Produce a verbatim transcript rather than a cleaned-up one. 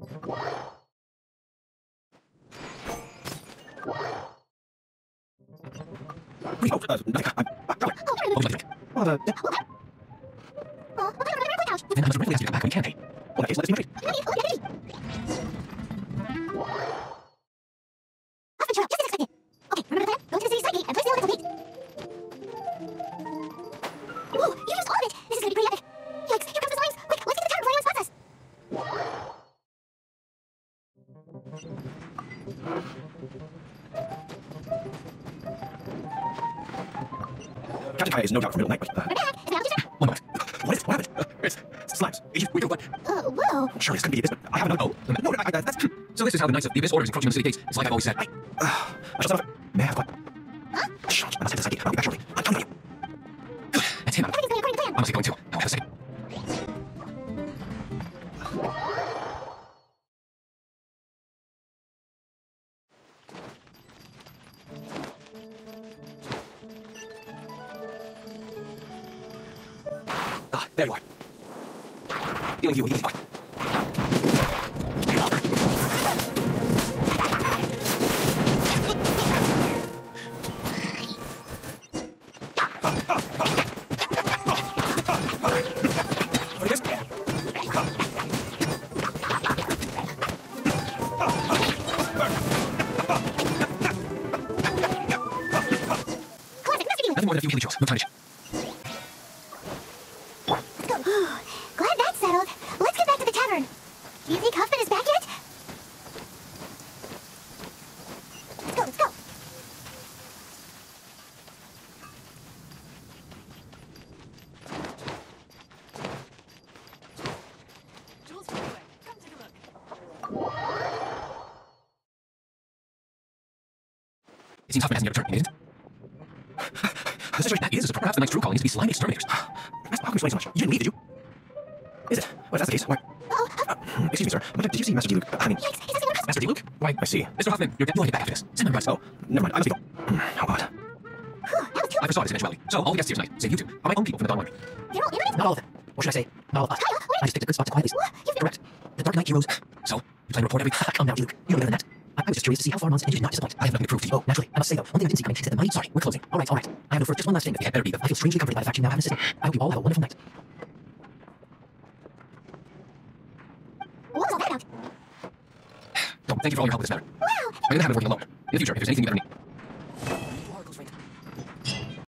Please, oh, uh, nothing. I'm, uh, Robert. What would you like to drink? Well, uh, yeah. Then I must regularly ask you to come back when you can, hey? Well, in that case, let us see my treat. Okay, remember the plan? Go to the city side gate and place the electrical gate. Whoa, you used all of it! This is gonna be pretty epic. Yikes, here comes the slimes! Quick, let's get to the town before anyone spots us! Captain Kai is no doubt from middle night, but, uh... We're back! Is the algae One moment. What is it? What happened? Uh, it's, it's slimes. You, we do what? Uh, whoa. Sure, this couldn't be the abyss, but I have another... Oh, no, I, I, that's... So this is how the Knights of the Abyss orders encroaching on the city gates. It's like I've always said. I... Uh, I shall stop it. May I have what? Huh? Shh, I must hit the side gate. I'll be back shortly. I'm counting on you. That's him. Everything's going according to plan. I must get going too. I'll have a second. Ah, there you are. Dealing you with easy part. What is this? Classic master Nothing more than a few healing shots. No time to shit. Let's go. Glad that's settled. Let's get back to the tavern. Do you think Huffman is back yet? Let's go, let's go. Jules, come take a look. It seems Huffman hasn't yet returned, isn't it? The situation that is, is that perhaps the Knights Drew calling to be slime exterminators. How come you explain so much? You didn't leave, did you? Is it? Well, if that's the case, why... Oh, Uh, excuse me, sir, but did you see Master D. Luke? I mean... yikes, he's asking our Master D. Luke? Why, I see. Mister Huffman, you're definitely get back after this. Send my regards. Oh, never mind, I must be... Hmm, how odd. That was too I foresaw this eventuality. So all the guests here tonight, save you two, are my own people from the Dawn Army. You're all in on it? Not all of them. Or should I say, not all of us. Kyle, what? I just picked a good spot to quietly. What? You've been... Correct. The Dark Knight heroes. So, you plan to report every... Come now, D. Luke. You know better than that. I, I was just curious to see how far months and you did not disappoint. I have nothing to prove to you. Oh, naturally. I must say, though, one thing I didn't see coming is that the money... Sorry, we're closing. All right, all right. I have no further... Just one last thing that we had better be, though. I feel strangely comforted by the fact you now have an assistant. I hope you all have a wonderful night. What was all that about? Don't thank you for all your help with this matter. Wow, I'm in the habit of working alone. In the future, if there's anything you ever need.